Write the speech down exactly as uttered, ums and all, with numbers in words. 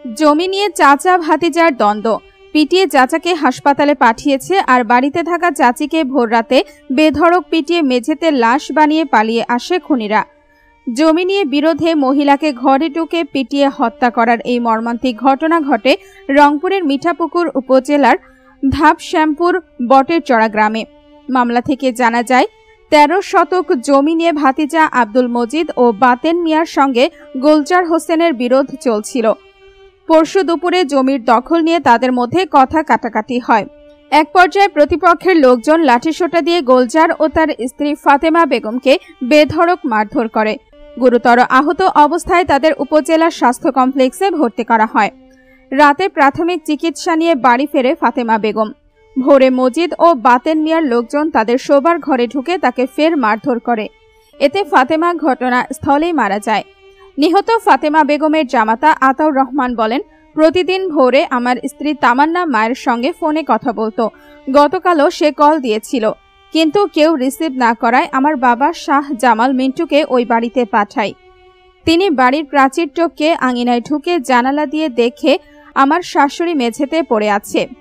জমি নিয়ে চাচা ভাতিজার দ্বন্দ্ব। পিটিয়ে চাচাকে হাসপাতালে পাঠিয়েছে আর বাড়িতে থাকা চাচিকে ভোররাতে বেধড়ক পিটিয়ে মেঝেতে লাশ বানিয়ে পালিয়ে আসে খুনিরা। জমি নিয়ে বিরোধে মহিলাকে ঘরে ঢুকে পিটিয়ে হত্যা করার এই মর্মান্তিক ঘটনা ঘটে রংপুরের মিঠাপুকুর উপজেলার ধাপশ্যামপুর বটেরচড়া গ্রামে। মামলা থেকে জানা যায়, তেরো শতক জমি নিয়ে ভাতিজা আব্দুল মজিদ ও বাতেন মিয়ার সঙ্গে গোলজার হোসেনের বিরোধ চলছিল। পরশু দুপুরে জমির দখল নিয়ে তাদের মধ্যে কথা কাটাকাটি হয়। এক পর্যায়ে প্রতিপক্ষের লোকজন লাঠিসোঁটা দিয়ে গোলজার ও তার স্ত্রী ফাতেমা বেগমকে বেধড়ক মারধর করে। গুরুতর আহত অবস্থায় তাদের উপজেলা স্বাস্থ্য কমপ্লেক্সে ভর্তি করা হয়। রাতে প্রাথমিক চিকিৎসা নিয়ে বাড়ি ফেরে ফাতেমা বেগম। ভোরে মজিদ ও বাতেন মিয়ার লোকজন তাদের শোবার ঘরে ঢুকে তাকে ফের মারধর করে। এতে ফাতেমা ঘটনাস্থলেই মারা যায়। নিহত ফাতেমা বেগমের জামাতা আতাউর রহমান বলেন, প্রতিদিন ভোরে আমার স্ত্রী তামান্না মায়ের সঙ্গে ফোনে কথা বলতো। গতকালও সে কল দিয়েছিল, কিন্তু কেউ রিসিভ না করায় আমার বাবা শাহ জামাল মিন্টুকে ওই বাড়িতে পাঠায়। তিনি বাড়ির প্রাচীর টপকে আঙিনায় ঢুকে জানালা দিয়ে দেখে আমার শাশুড়ি মেঝেতে পড়ে আছে।